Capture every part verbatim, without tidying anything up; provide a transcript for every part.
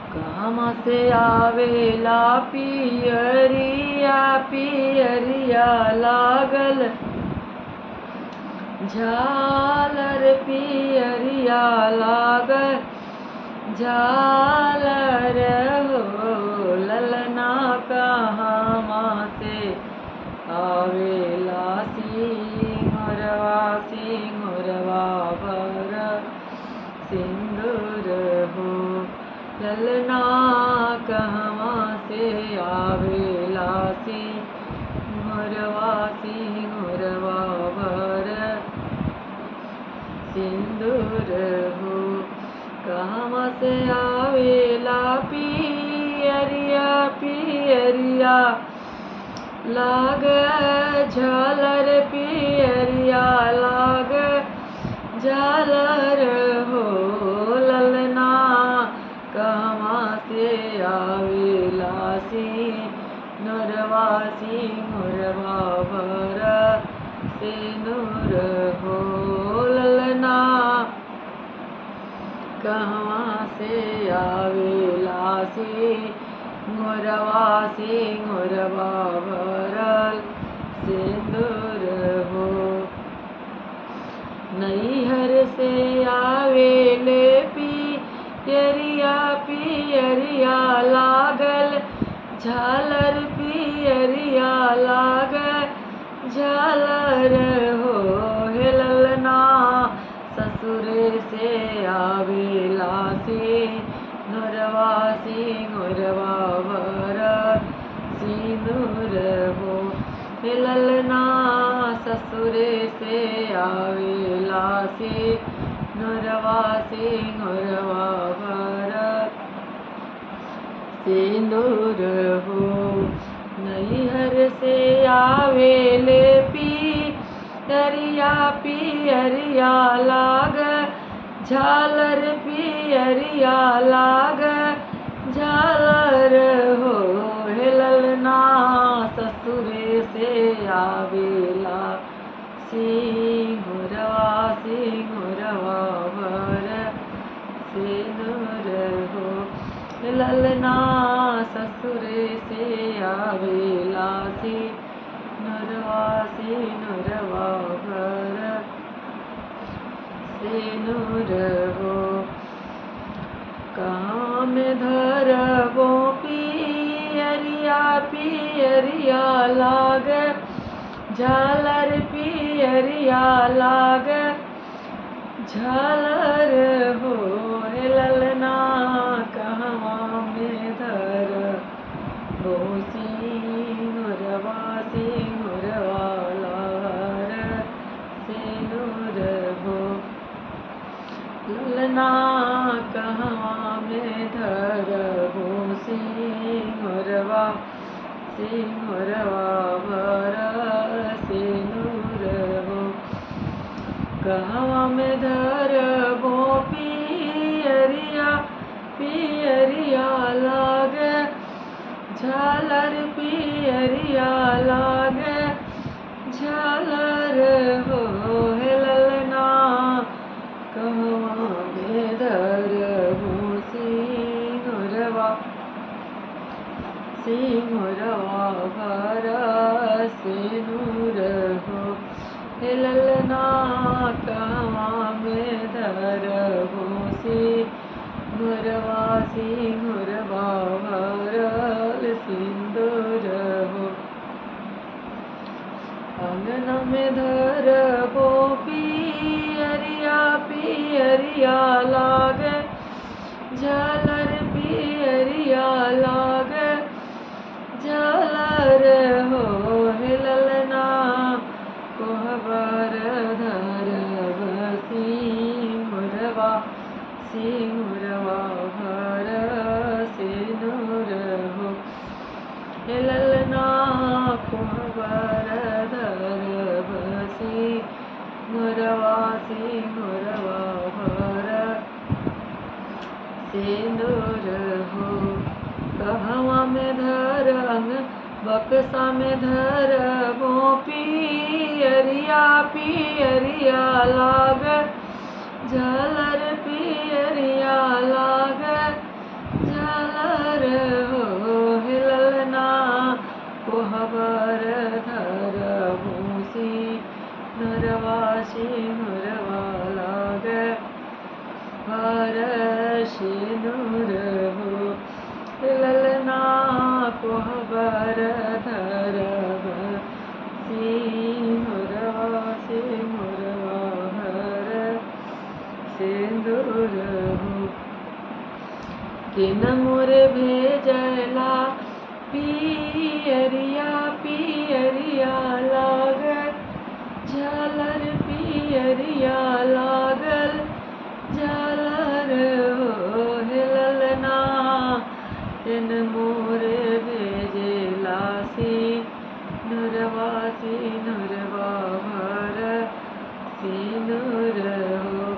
कहवा से आवेला पियरिया पियरिया लागल झालर पियरिया लागल झालर हो ललना कहवा से आवेला सिंहरवा सिंहरवा भर सिंदूर हो ललना कहवा से आवेला सिंहरवा सिंहरवा भर सिंदूर हो कहवा से आवेला पियरिया पियरिया लाग झालर पियरिया लाग झालर हो ललना कहवा से आवेला सिंहरवा सिंहरवा भर सिंदूर हो ललना कहवा से आवेला सिंहरवा सिंहरवा भरल सिंदूर हो नैहर से आवेले पियरिया पियरिया लागल झालर पियरिया लागल झालर हो हे ललना ससुरे से आवेला सिंहरवा सिंहरवा भर सिंदूर हो हे ललना ससुरे से आवेला सिंहरवा सिंहरवा भर सिंदूर हो नैहर से आवेले पियरिया पियरिया लाग झालर पियरिया लाग झालर हो हे ललना ससुरे से आवेला सिंहरवा सिंहरवा भर सिंदूर हो ललना ससुरे से आवेला सिंहरवा सिंहरवा भर सिंदूर हो कहाँ में धरबो पियरिया पियरिया लाग झालर पियरिया लाग झालर हो हे ललना कहवा में धरबो सिंहरवा सिंहरवा लाग सिंदूर हो ललना कहवा में धरबो सिंहरवा सिंहरवा भर सिंदूर हो कहवा में धरबो पियरिया पियरिया लाग झालर पियरिया लाग झालर हो हे ललना कहवा में धरबो सिंहरवा सिंहरवा भर सिंदूर हो हे ललना कहवा में धरबो सिंहरवा सिंहरवा भरल सिंदूर हो अंगना में धरबो पियरिया पियरिया लाग झालर पियरिया लाग झालर हो हे ललना कोहबर धरब सिंहरवा सिंहरवा भर सिंदूर हो हे ललना कोहबर धरब सिंहरवा सिंहरवा भर सिंदूर हो कहवा में धरंग बक्सा में धरबो पियरिया पियरिया लाग झालर पियरिया लाग झालर भर सिनुर हो ललना कोहबर धरब सिंहुरवा सिंहुरवा भर सिंदूर हो किन मोर भेजला पियरिया पियरिया लागल झालर पियरिया लागल झालर हो ललना किन मोर भेजला सिनुरवा सिनुरवा भर सिनुर हो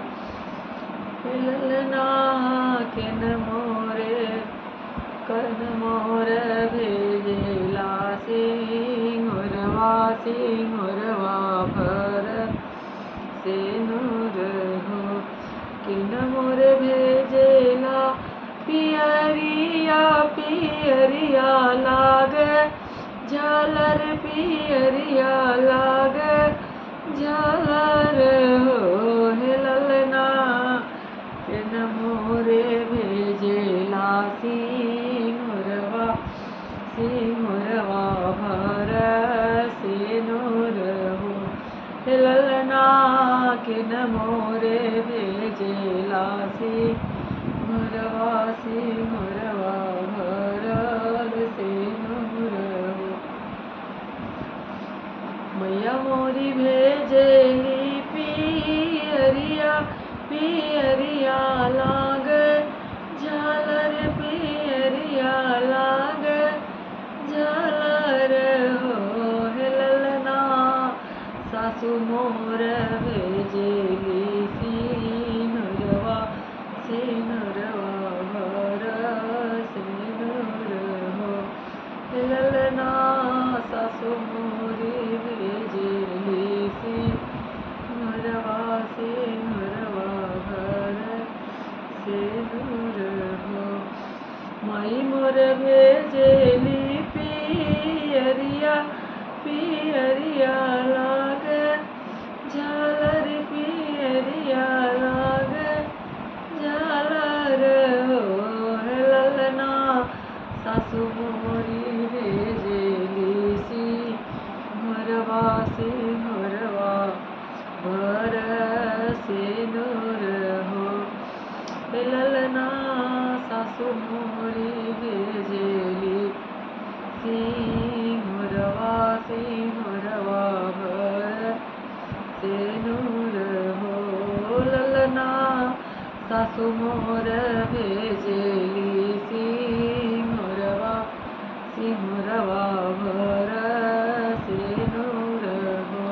ललना किन मोरे कन मोर भेजला सिंहुरवा सिंहुरवा भर सिनुर हो किन मोर भेजला पियरिया पियरिया लाग झालर पियरिया लाग झालर हो ललना किन मोरे भेजला सिंहुरवा सिंहुरवा भर सिनुर हो ललना किन मोरे भेजला सिंहुरवा सिंहुरवा भर सिनुर हो मैया मोरी भेजली पियरिया पियरिया लाग झालर पियरिया लाग झालर हो ललना सासु मोर भेजली सिनुरवा सिनुरवा भर सिनुर हो ललना सासु मोरी भेजली सिनुरवा सिनुरवा भर सिनुर हो मई मोर भेजली पियरिया पियरिया लाग झालर पियरिया लाग झालर हो ललना सासु मोरी भेजली सिंहुरवा सिंहुरवा भर सिनुर हो ललना सासु मोरी भेजली सिंहुरवा सिंहुरवा भर सिनुर हो ललना सासु मोर भेजली सिंहुरवा सिंहुरवा भर सिनुर हो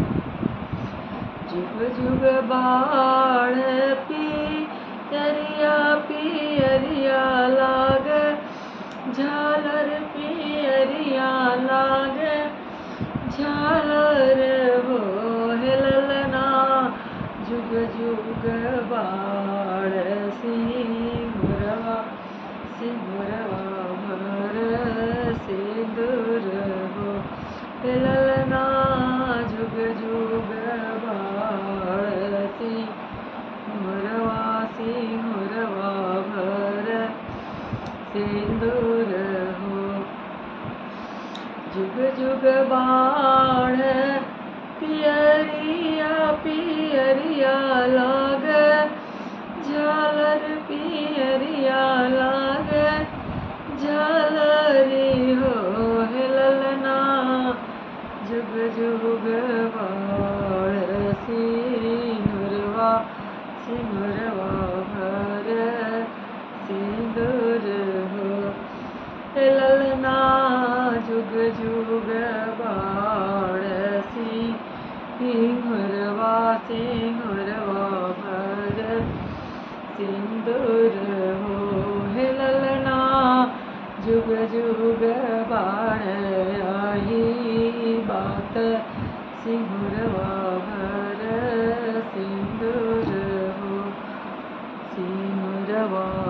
जुग जुग बाढ़ पियरिया पियरिया लाग झालर पियरिया लाग झालर हो ललना जुग जुग बाढ़ सिंहुरवा सिंहुरवा भर सिंदूर हो ललना जुग जुग बाढ़ सिंहुरवा सिंहुरवा भर सिंदूर हो जुग जुग बाढ़ पियरिया पियरिया लाग झालर पियरिया लाग झालरी हो ललना जुग जुग बाढ़ सिनुरवा सिनुरवा भर सिंदूर हो ललना जुग जुग बाढ़ सिंहुरवा सिंहुरवा भर सिंदूर हो ललना जुग जुग बाढ़ आई बात सिंहुरवा भर सिंदूर हो सिंहुरवा